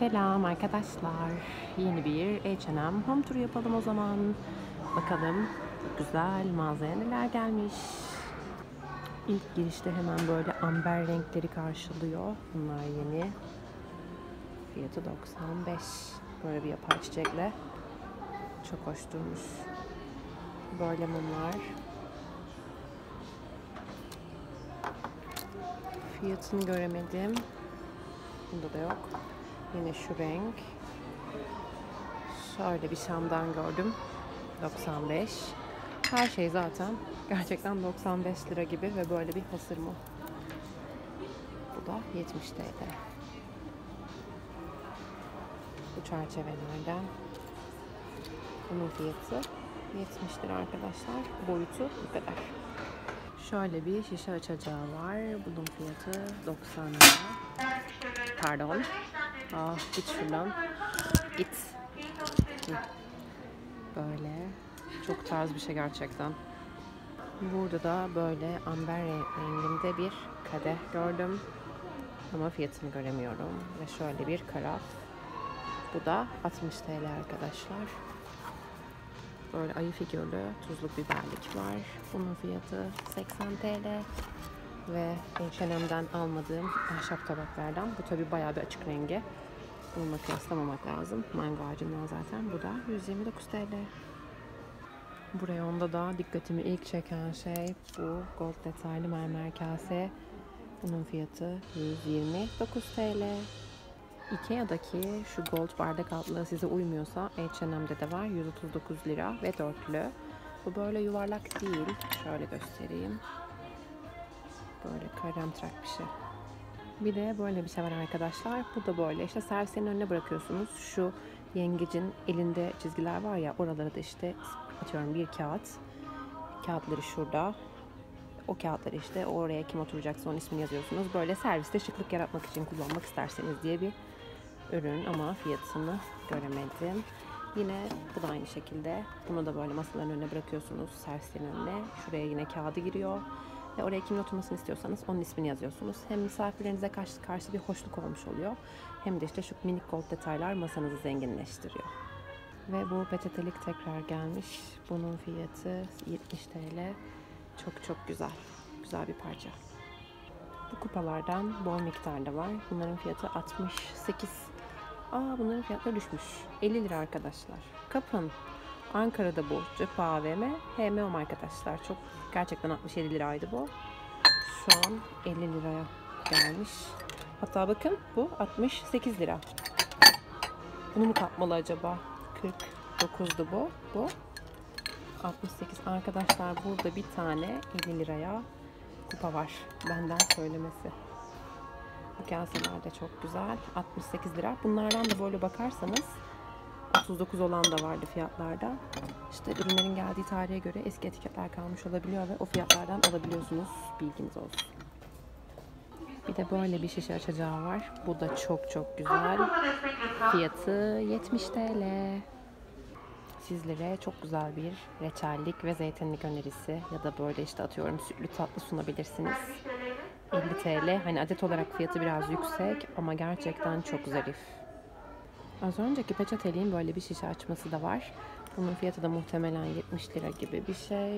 Selam arkadaşlar. Yeni bir H&M home turu yapalım o zaman. Bakalım güzel mağazaya neler gelmiş. İlk girişte hemen böyle amber renkleri karşılıyor. Bunlar yeni. Fiyatı 95. Böyle bir yapay çiçekle. Çok hoş durmuş. Böyle mumlar. Fiyatını göremedim. Bunda da yok. Yine şu renk. Şöyle bir şamdan gördüm. 95. Her şey zaten gerçekten 95 lira gibi ve böyle bir hasır mı? Bu da 70 TL. Bu çerçevelerden. Bunun fiyatı 70 lira arkadaşlar. Boyutu bu kadar. Şöyle bir şişe açacağı var. Bunun fiyatı 90 lira. Pardon. Git şuradan. Git. Böyle. Çok tarz bir şey gerçekten. Burada da böyle amber renginde bir kadeh gördüm. Ama fiyatını göremiyorum. Ve şöyle bir karaf. Bu da 60 TL arkadaşlar. Böyle ayı figürlü tuzlu biberlik var. Bunun fiyatı 80 TL. Ve H&M'den almadığım ahşap tabaklardan. Bu tabi bayağı bir açık rengi. Bununla kıyaslamamak lazım. Mango ağacından zaten. Bu da 129 TL. Bu reyonda da dikkatimi ilk çeken şey bu gold detaylı mermer kase. Bunun fiyatı 129 TL. Ikea'daki şu gold bardak altlığı size uymuyorsa H&M'de de var. 139 lira ve dörtlü. Bu böyle yuvarlak değil. Şöyle göstereyim. Böyle karamtrak bir şey. Bir de böyle bir şey var arkadaşlar. Bu da böyle işte servisin önüne bırakıyorsunuz. Şu yengecin elinde çizgiler var ya, oralara da işte atıyorum bir kağıt. Kağıtları şurada. O kağıtları işte oraya kim oturacaksa onun ismini yazıyorsunuz. Böyle serviste şıklık yaratmak için kullanmak isterseniz diye bir ürün ama fiyatını göremedim. Yine bu da aynı şekilde. Bunu da böyle masaların önüne bırakıyorsunuz, servislerin önüne. Şuraya yine kağıdı giriyor. Ve oraya kimin oturmasını istiyorsanız onun ismini yazıyorsunuz. Hem misafirlerinize karşı bir hoşluk olmuş oluyor. Hem de işte şu minik gold detaylar masanızı zenginleştiriyor. Ve bu peçetelik tekrar gelmiş. Bunun fiyatı 70 TL. Çok çok güzel. Güzel bir parça. Bu kupalardan bol miktarda var. Bunların fiyatı 68. Bunların fiyatları düşmüş. 50 lira arkadaşlar. Kapın. Ankara'da bu. Cephe AVM. HMOM arkadaşlar. Çok gerçekten 67 liraydı bu. Şu an 50 liraya gelmiş. Hatta bakın bu 68 lira. Bunu mu kapmalı acaba? 49'du bu. Bu 68. Arkadaşlar burada bir tane 50 liraya kupa var. Benden söylemesi. Bu kaseler de çok güzel. 68 lira. Bunlardan da böyle bakarsanız 39 olan da vardı fiyatlarda. İşte ürünlerin geldiği tarihe göre eski etiketler kalmış olabiliyor ve o fiyatlardan alabiliyorsunuz. Bilginiz olsun. Bir de böyle bir şişe açacağı var. Bu da çok çok güzel. Fiyatı 70 TL. Sizlere çok güzel bir reçellik ve zeytinlik önerisi ya da böyle işte atıyorum sütlü tatlı sunabilirsiniz. 50 TL. Hani adet olarak fiyatı biraz yüksek ama gerçekten çok zarif. Az önceki peçeteliğin böyle bir şişe açması da var. Bunun fiyatı da muhtemelen 70 lira gibi bir şey.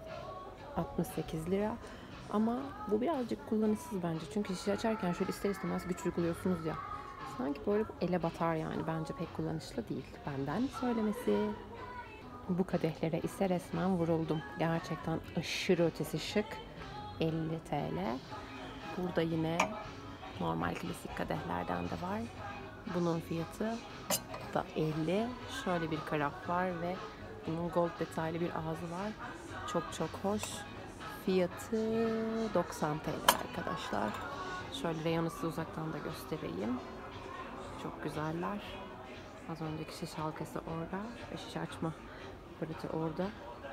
68 lira. Ama bu birazcık kullanışsız bence. Çünkü şişe açarken şöyle ister istemez güç uyguluyorsunuz ya. Sanki böyle ele batar yani. Bence pek kullanışlı değil. Benden söylemesi. Bu kadehlere ise resmen vuruldum. Gerçekten aşırı ötesi şık. 50 TL. Burada yine normal klasik kadehlerden de var. Bunun fiyatı da 50. Şöyle bir karaf var ve bunun gold detaylı bir ağzı var. Çok çok hoş. Fiyatı 90 TL arkadaşlar. Şöyle reyonu size uzaktan da göstereyim. Çok güzeller. Az önceki şişe halkası orada ve şişe açma aparatı orada.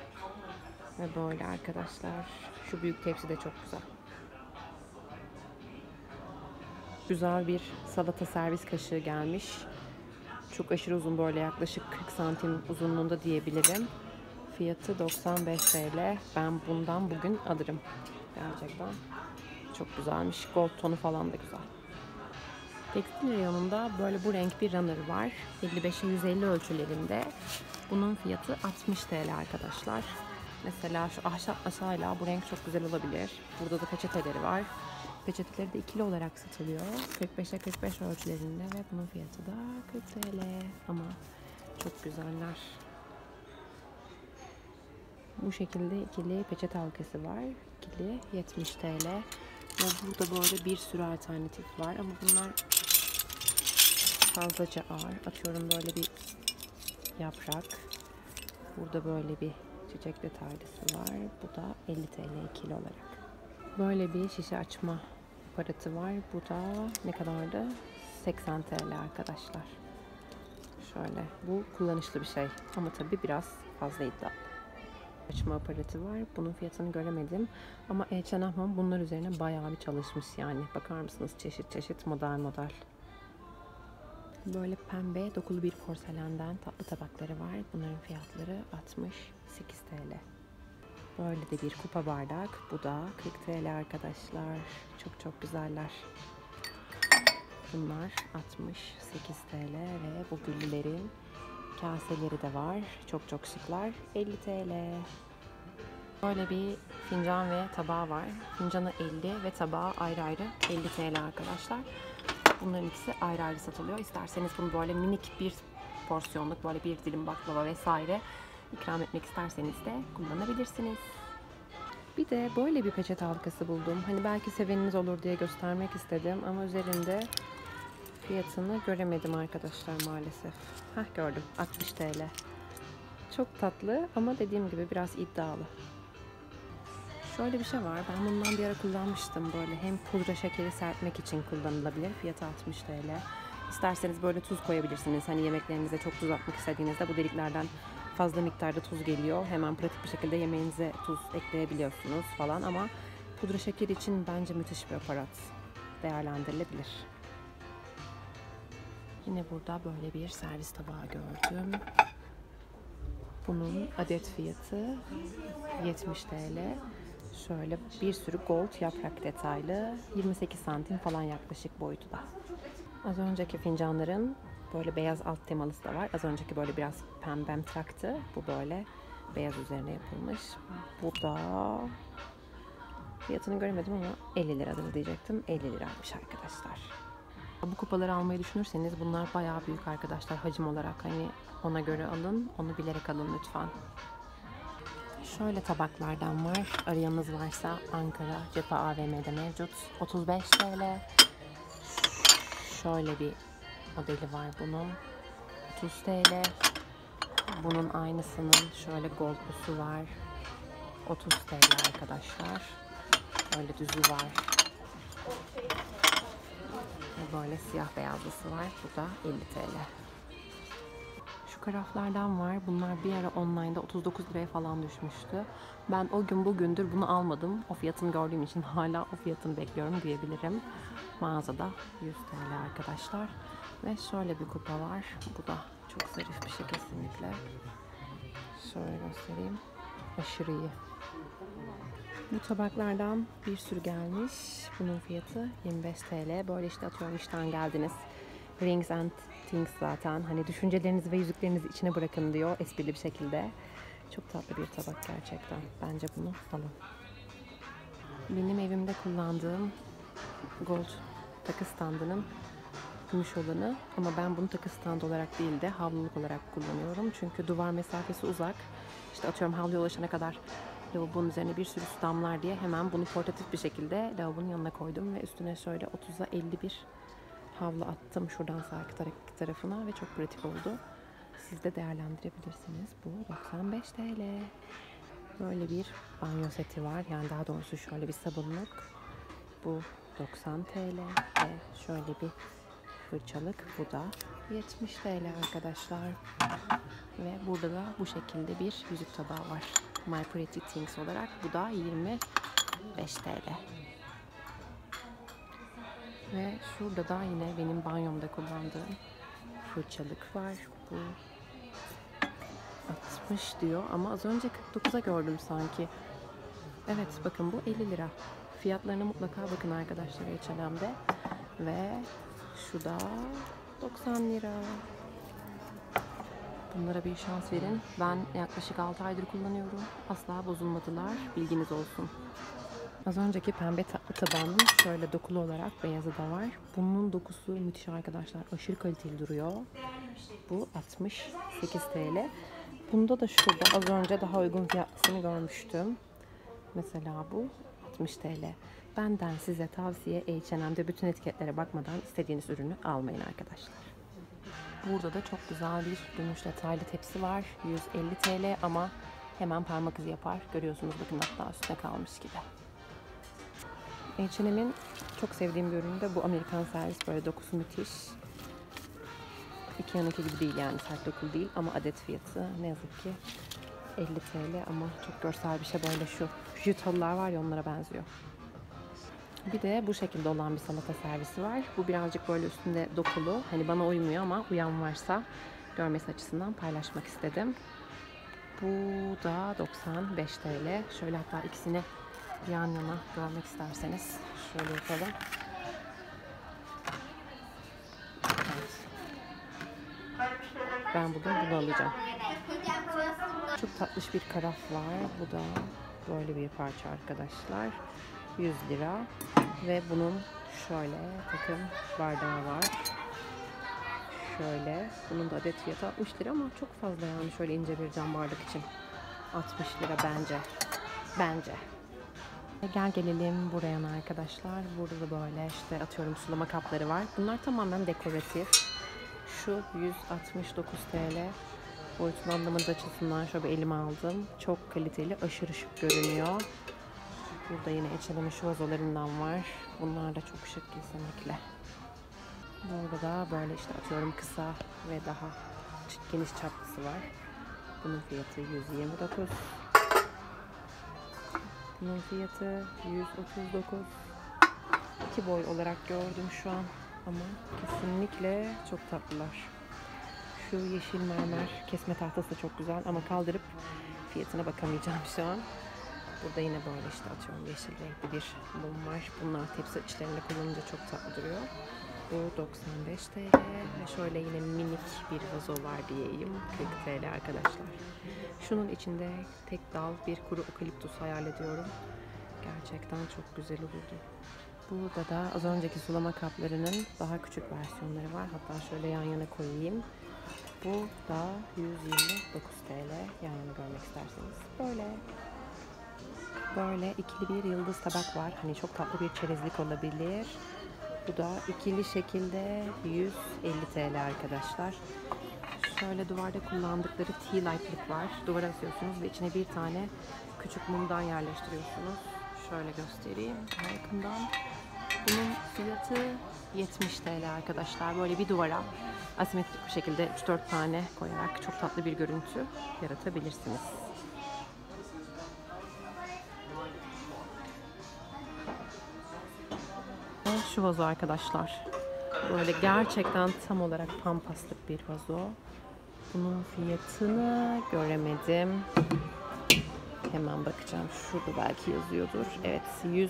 Ve böyle arkadaşlar. Şu büyük tepsi de çok güzel. Güzel bir salata servis kaşığı gelmiş. Çok aşırı uzun, böyle yaklaşık 40 santim uzunluğunda diyebilirim. Fiyatı 95 TL. Ben bundan bugün alırım. Gerçekten çok güzelmiş. Gold tonu falan da güzel. Tekstil reyonunda böyle bu renk bir runner var. 55'e 150 ölçülerinde. Bunun fiyatı 60 TL arkadaşlar. Mesela şu ahşap masayla bu renk çok güzel olabilir. Burada da peçeteleri var. Peçeteleri de ikili olarak satılıyor. 45'e 45 ölçülerinde ve bunun fiyatı da 40 TL. Ama çok güzeller. Bu şekilde ikili peçete halkası var. İkili 70 TL. Ve burada böyle bir sürü alternatif var ama bunlar fazlaca ağır. Atıyorum böyle bir yaprak. Burada böyle bir çiçek detaylısı var. Bu da 50 TL ikili olarak. Böyle bir şişe açma aparatı var. Bu da ne kadardı? 80 TL arkadaşlar. Şöyle. Bu kullanışlı bir şey. Ama tabii biraz fazla iddialı. Açma aparatı var. Bunun fiyatını göremedim. Ama H&M bunlar üzerine bayağı bir çalışmış yani. Bakar mısınız? Çeşit çeşit model model. Böyle pembe dokulu bir porselenden tatlı tabakları var. Bunların fiyatları 68 TL. Böyle de bir kupa bardak. Bu da 40 TL arkadaşlar. Çok çok güzeller. Bunlar 68 TL ve bu güllülerin kaseleri de var. Çok çok şıklar. 50 TL. Böyle bir fincan ve tabağı var. Fincanı 50 ve tabağı ayrı ayrı 50 TL arkadaşlar. Bunların ikisi ayrı ayrı satılıyor. İsterseniz bunu böyle minik bir porsiyonluk, böyle bir dilim baklava vesaire ikram etmek isterseniz de kullanabilirsiniz. Bir de böyle bir peçete halkası buldum. Hani belki seveniniz olur diye göstermek istedim ama üzerinde fiyatını göremedim arkadaşlar maalesef. Hah, gördüm. 60 TL. Çok tatlı ama dediğim gibi biraz iddialı. Şöyle bir şey var. Ben bundan bir ara kullanmıştım böyle. Hem pudra şekeri serpmek için kullanılabilir. Fiyatı 60 TL. İsterseniz böyle tuz koyabilirsiniz. Hani yemeklerinize çok tuz atmak istediğinizde bu deliklerden fazla miktarda tuz geliyor. Hemen pratik bir şekilde yemeğinize tuz ekleyebiliyorsunuz falan ama pudra şekeri için bence müthiş bir aparat. Değerlendirilebilir. Yine burada böyle bir servis tabağı gördüm. Bunun adet fiyatı 70 TL. Şöyle bir sürü gold yaprak detaylı. 28 santim falan yaklaşık boyutu da. Az önceki fincanların böyle beyaz alt temalısı da var. Az önceki böyle biraz pembemtraktı. Bu böyle beyaz üzerine yapılmış. Bu da fiyatını göremedim ama 50 liradır diyecektim. 50 liraymış arkadaşlar. Bu kupaları almayı düşünürseniz bunlar bayağı büyük arkadaşlar hacim olarak. Hani ona göre alın, onu bilerek alın lütfen. Şöyle tabaklardan var. Arayanız varsa Ankara Cephe AVM'de mevcut. 35 TL. Şöyle bir modeli var bunun. 30 TL. Bunun aynısının şöyle goldlusu var. 30 TL arkadaşlar. Böyle düzü var. Böyle siyah beyazlısı var. Bu da 50 TL. Şu karaflardan var. Bunlar bir ara online'da 39 liraya falan düşmüştü. Ben o gün bugündür bunu almadım. O fiyatını gördüğüm için hala o fiyatını bekliyorum diyebilirim. Mağazada 100 TL arkadaşlar. Ve şöyle bir kupa var. Bu da çok zarif bir şey kesinlikle. Şöyle göstereyim. Aşırı iyi. Bu tabaklardan bir sürü gelmiş. Bunun fiyatı 25 TL. Böyle işte atıyorum işten geldiniz. Rings and things zaten. Hani düşüncelerinizi ve yüzüklerinizi içine bırakın diyor esprili bir şekilde. Çok tatlı bir tabak gerçekten. Bence bunu alın. Benim evimde kullandığım gold takı standının gümüş olanı ama ben bunu takı standı olarak değil de havluluk olarak kullanıyorum. Çünkü duvar mesafesi uzak. İşte atıyorum havluya ulaşana kadar lavabonun üzerine bir sürü su damlar diye hemen bunu portatif bir şekilde lavabonun yanına koydum ve üstüne şöyle 30'a 51 havlu attım şuradan sağ tarafına ve çok pratik oldu. Siz de değerlendirebilirsiniz. Bu 95 TL. Böyle bir banyo seti var. Yani daha doğrusu şöyle bir sabunluk. Bu 90 TL ve şöyle bir fırçalık. Bu da 70 TL arkadaşlar. Ve burada da bu şekilde bir yüzük tabağı var. My Pretty Things olarak. Bu da 25 TL. Ve şurada da yine benim banyomda kullandığım fırçalık var. Bu 60 diyor ama az önce 49'a gördüm sanki. Evet bakın bu 50 lira. Fiyatlarına mutlaka bakın arkadaşlar H&M'de. Ve Şu da 90 lira. Bunlara bir şans verin. Ben yaklaşık 6 aydır kullanıyorum. Asla bozulmadılar. Bilginiz olsun. Az önceki pembe tatlı tabağının şöyle dokulu olarak beyazı da var. Bunun dokusu müthiş arkadaşlar. Aşırı kaliteli duruyor. Bu 68 TL. Bunda da şurada az önce daha uygun fiyatlısını görmüştüm. Mesela bu 60 TL. Benden size tavsiye, H&M'de bütün etiketlere bakmadan istediğiniz ürünü almayın arkadaşlar. Burada da çok güzel bir gümüş detaylı tepsi var. 150 TL ama hemen parmak izi yapar. Görüyorsunuz bakın, hatta üstüne kalmış gibi. H&M'in çok sevdiğim bir ürünü de bu Amerikan servis. Böyle dokusu müthiş. Ikea'nınki gibi değil yani, sert dokulu değil ama adet fiyatı ne yazık ki 50 TL ama çok görsel bir şey, böyle şu jütalılar var ya, onlara benziyor. Bir de bu şekilde olan bir salata servisi var. Bu birazcık böyle üstünde dokulu. Hani bana uymuyor ama uyan varsa görmesi açısından paylaşmak istedim. Bu da 95 TL. Şöyle hatta ikisini yan yana görmek isterseniz şöyle yapalım. Evet. Ben bugün bunu alacağım. Çok tatlış bir karaf var. Bu da böyle bir parça arkadaşlar. 100 lira. Ve bunun şöyle takım bardağı var. Şöyle. Bunun da adet fiyatı 60 lira ama çok fazla yani şöyle ince bir cam bardak için. 60 lira bence. Bence. Gel gelelim buraya arkadaşlar. Burada da böyle işte atıyorum sulama kapları var. Bunlar tamamen dekoratif. Şu 169 TL. Boyutunu anlamanız açısından şöyle elime aldım. Çok kaliteli, aşırı şık görünüyor. Burada yine H&M'in şu vazolarından var. Bunlar da çok şık kesinlikle. Burada da böyle işte atıyorum kısa ve daha geniş çaplısı var. Bunun fiyatı 129. Bunun fiyatı 139. 2 boy olarak gördüm şu an ama kesinlikle çok tatlılar. Şu yeşil mermer kesme tahtası da çok güzel ama kaldırıp fiyatına bakamayacağım şu an. Burada yine böyle işte atıyorum yeşil renkli bir mum var. Bunlar tepsi içlerinde kullanınca çok tatlı duruyor. Bu 95 TL ve şöyle yine minik bir vazo var diyeyim. 40 TL arkadaşlar. Şunun içinde tek dal bir kuru okaliptus hayal ediyorum. Gerçekten çok güzel olurdu. Burada da az önceki sulama kaplarının daha küçük versiyonları var. Hatta şöyle yan yana koyayım. Bu da 129 TL. Yan yana görmek isterseniz. Böyle ikili bir yıldız tabak var. Hani çok tatlı bir çerezlik olabilir. Bu da ikili şekilde 150 TL arkadaşlar. Şöyle duvarda kullandıkları tea light'lık var. Duvara asıyorsunuz ve içine bir tane küçük mumdan yerleştiriyorsunuz. Şöyle göstereyim yakından. Bunun fiyatı 70 TL arkadaşlar. Böyle bir duvara asimetrik bir şekilde 3-4 tane koyarak çok tatlı bir görüntü yaratabilirsiniz. Şu vazo arkadaşlar. Böyle gerçekten tam olarak pampaslık bir vazo. Bunun fiyatını göremedim. Hemen bakacağım. Şurada belki yazıyordur. Evet,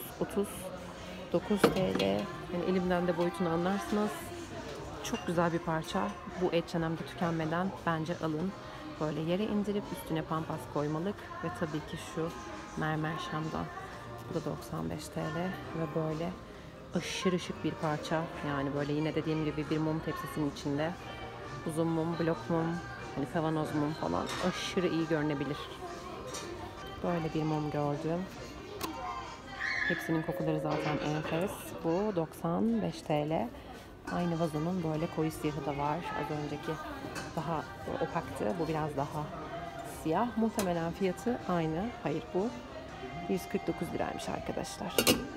139 TL. Yani elimden de boyutunu anlarsınız. Çok güzel bir parça. Bu H&M'de tükenmeden bence alın. Böyle yere indirip üstüne pampas koymalık ve tabii ki şu mermer şamdan. Bu da 95 TL ve böyle aşırı şık bir parça. Yani böyle yine dediğim gibi bir mum tepsisinin içinde. Uzun mum, blok mum, hani kavanoz mum falan aşırı iyi görünebilir. Böyle bir mum gördüm. Hepsinin kokuları zaten enfes. Bu 95 TL. Aynı vazonun böyle koyu siyahı da var. Az önceki daha opaktı. Bu biraz daha siyah. Muhtemelen fiyatı aynı. Hayır, bu 149 liraymış arkadaşlar.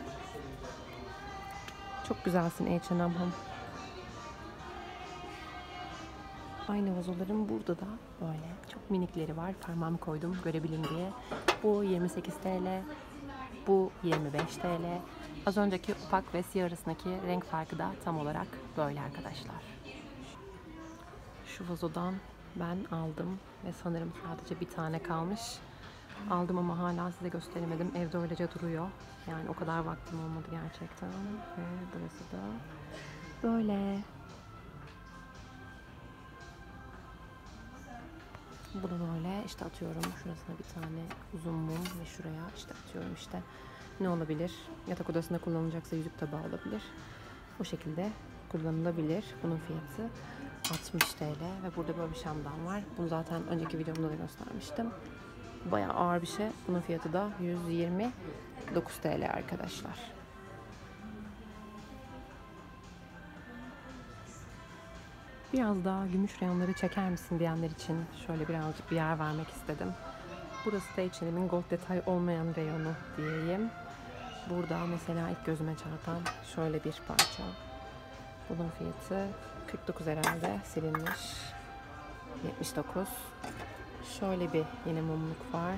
Çok güzelsin H&M. Aynı vazoların burada da böyle çok minikleri var. Parmağımı koydum görebilin diye. Bu 28 TL. Bu 25 TL. Az önceki opak ve siyah arasındaki renk farkı da tam olarak böyle arkadaşlar. Şu vazodan ben aldım ve sanırım sadece bir tane kalmış. Aldım ama hala size gösteremedim. Evde öylece duruyor. Yani o kadar vaktim olmadı gerçekten. Ve burası da böyle. Bu da böyle işte atıyorum şurasına bir tane uzun mum ve şuraya işte atıyorum işte ne olabilir? Yatak odasında kullanılacaksa yüzük tabağı olabilir. O şekilde kullanılabilir. Bunun fiyatı 60 TL ve burada böyle bir şamdan var. Bunu zaten önceki videomda da göstermiştim. Bayağı ağır bir şey. Bunun fiyatı da 129 TL arkadaşlar. Biraz daha gümüş reyonları çeker misin diyenler için şöyle birazcık bir yer vermek istedim. Burası da H&M'in gold detay olmayan reyonu diyeyim. Burada mesela ilk gözüme çarpan şöyle bir parça. Bunun fiyatı 49 herhalde, silinmiş. 79. Şöyle bir yine mumluk var.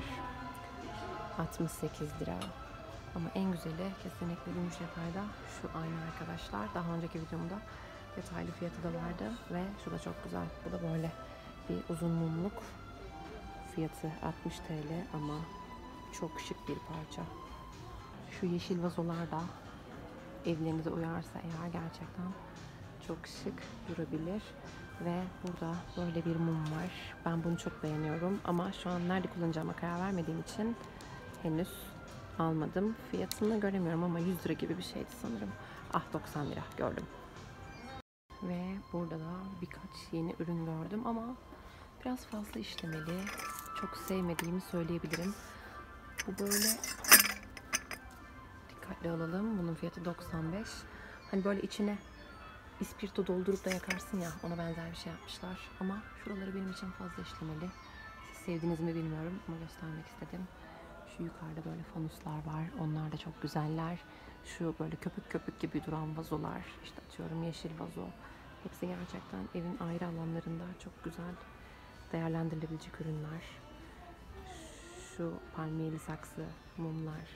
68 lira. Ama en güzeli kesinlikle gümüş detayda şu ayna arkadaşlar. Daha önceki videomda detaylı fiyatı da vardı ve şu da çok güzel. Bu da böyle bir uzun mumluk. Fiyatı 60 TL ama çok şık bir parça. Şu yeşil vazolar da evlerinize uyarsa eğer gerçekten çok şık durabilir. Ve burada böyle bir mum var. Ben bunu çok beğeniyorum ama şu an nerede kullanacağıma karar vermediğim için henüz almadım. Fiyatını göremiyorum ama 100 lira gibi bir şeydi sanırım. Ah, 90 lira gördüm. Ve burada da birkaç yeni ürün gördüm ama biraz fazla işlemeli. Çok sevmediğimi söyleyebilirim. Bu böyle, dikkatli alalım. Bunun fiyatı 95. Hani böyle içine ispirto doldurup da yakarsın ya, ona benzer bir şey yapmışlar. Ama şuraları benim için fazla işlemeli. Siz sevdiniz mi bilmiyorum ama göstermek istedim. Şu yukarıda böyle fanuslar var. Onlar da çok güzeller. Şu böyle köpük köpük gibi duran vazolar. İşte atıyorum yeşil vazo. Hepsi gerçekten evin ayrı alanlarında çok güzel değerlendirilebilecek ürünler. Şu palmiyeli saksı mumlar.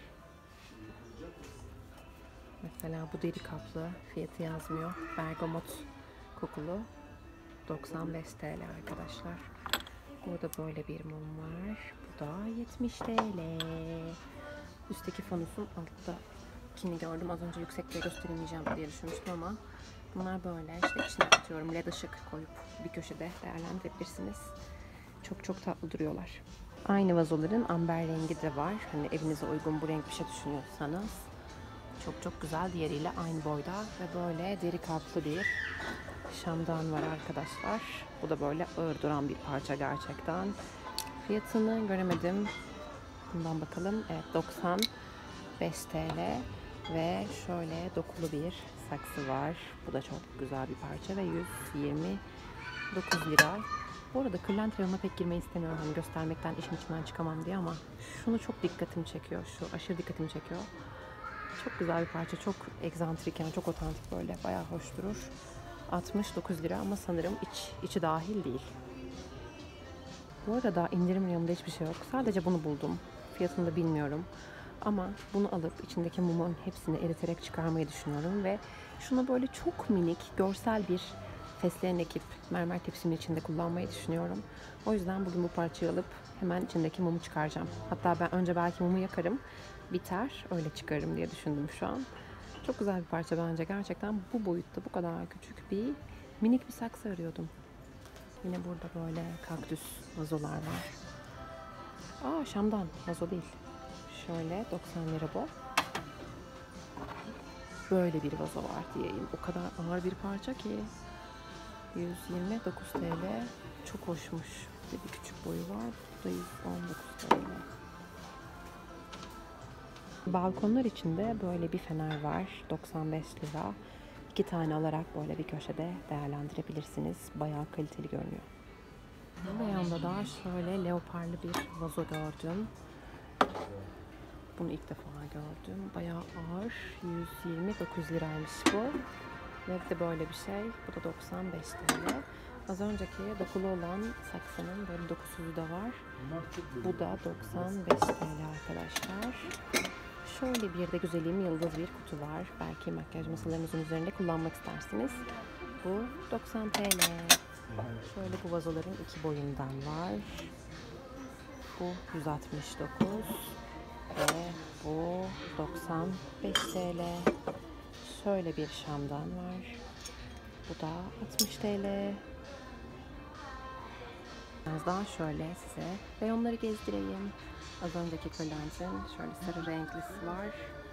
Mesela bu deri kaplı, fiyatı yazmıyor. Bergamot kokulu. 95 TL arkadaşlar. Burada böyle bir mum var. Bu da 70 TL. Üstteki fanusun alttakini gördüm. Az önce yüksekte gösteremeyeceğim diye düşünmüştüm ama bunlar böyle işte içine atıyorum led ışık koyup bir köşede değerlendirebilirsiniz. Çok çok tatlı duruyorlar. Aynı vazoların amber rengi de var. Hani evinize uygun bu renk bir şey düşünüyorsanız. Çok çok güzel. Diğeriyle aynı boyda ve böyle deri kaplı bir şamdan var arkadaşlar. Bu da böyle ağır duran bir parça gerçekten. Fiyatını göremedim. Bundan bakalım. Evet, 95 TL ve şöyle dokulu bir saksı var. Bu da çok güzel bir parça ve 129 lira. Bu arada kırlent reyonuna pek girmeyi istemiyorum. Hani göstermekten işin içinden çıkamam diye ama şunu çok dikkatimi çekiyor. Şu aşırı dikkatimi çekiyor. Çok güzel bir parça. Çok egzantrik yani çok otantik böyle. Bayağı hoş durur. 69 lira ama sanırım içi dahil değil. Bu arada indirim reyonunda hiçbir şey yok. Sadece bunu buldum. Fiyatını da bilmiyorum. Ama bunu alıp içindeki mumun hepsini eriterek çıkarmayı düşünüyorum ve şunu böyle çok minik görsel bir fesleğen ekip mermer tepsimin içinde kullanmayı düşünüyorum. O yüzden bugün bu parçayı alıp hemen içindeki mumu çıkaracağım. Hatta ben önce belki mumu yakarım, biter, öyle çıkarırım diye düşündüm şu an. Çok güzel bir parça bence. Gerçekten bu boyutta bu kadar küçük bir minik bir saksı arıyordum. Yine burada böyle kaktüs vazolar var. Aa, şamdan vazo değil. Şöyle 90 lira bu. Böyle bir vazo var diyeyim. O kadar ağır bir parça ki. 129 TL. Çok hoşmuş. Bir küçük boyu var. Bu da 119 TL. Balkonlar içinde böyle bir fener var. 95 lira. 2 tane alarak böyle bir köşede değerlendirebilirsiniz. Bayağı kaliteli görünüyor. Bu yanda da şöyle leoparlı bir vazo gördüm. Bunu ilk defa gördüm. Bayağı ağır. 129 liraymış bu. Ve de böyle bir şey. Bu da 95 TL. Az önceki dokulu olan saksının böyle dokusuzu da var. Bu da 95 TL arkadaşlar. Şöyle bir de güzelim yıldız bir kutu var. Belki makyaj masalarınızın üzerinde kullanmak istersiniz. Bu 90 TL. Şöyle bu vazoların iki boyundan var. Bu 169 ve bu 95 TL. Şöyle bir şamdan var. Bu da 60 TL. Biraz daha şöyle size reyonları gezdireyim. Az önceki kırlentin şöyle sarı renklisi var.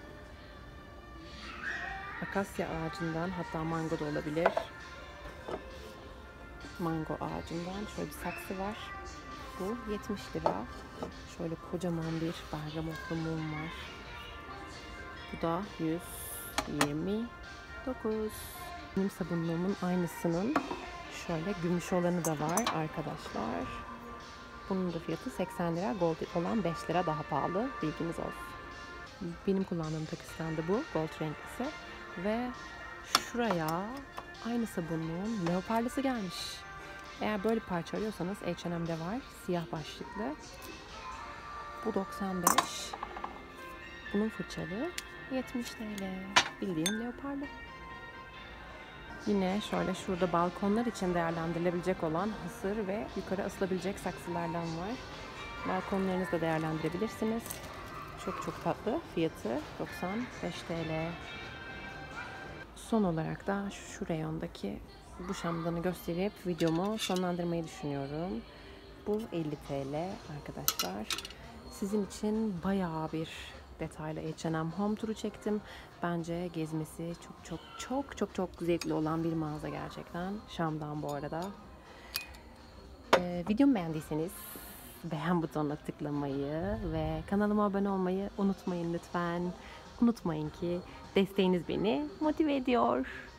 Akasya ağacından, hatta mango da olabilir. Mango ağacından şöyle bir saksı var. Bu 70 lira. Şöyle kocaman bir bergamotlu mum var. Bu da 129. Benim sabunluğumun aynısının şöyle gümüş olanı da var arkadaşlar. Bunun da fiyatı 80 lira. Gold olan 5 lira daha pahalı. Bilginiz olsun. Benim kullandığım Pakistan'da bu. Gold renklisi. Ve şuraya aynı sabunluğun leoparlısı gelmiş. Eğer böyle parça arıyorsanız H&M'de var. Siyah başlıklı. Bu 95. Bunun fırçalı 70 TL. Bildiğin leoparlı. Yine şöyle şurada balkonlar için değerlendirilebilecek olan hasır ve yukarı asılabilecek saksılardan var. Balkonlarınızda değerlendirebilirsiniz. Çok çok tatlı. Fiyatı 95 TL. Son olarak da şu reyondaki bu şamdanı gösterip videomu sonlandırmayı düşünüyorum. Bu 50 TL arkadaşlar. Sizin için bayağı bir detaylı H&M home turu çektim. Bence gezmesi çok zevkli olan bir mağaza gerçekten. Şam'dan bu arada. Videomu beğendiyseniz beğen butonuna tıklamayı ve kanalıma abone olmayı unutmayın lütfen. Unutmayın ki desteğiniz beni motive ediyor.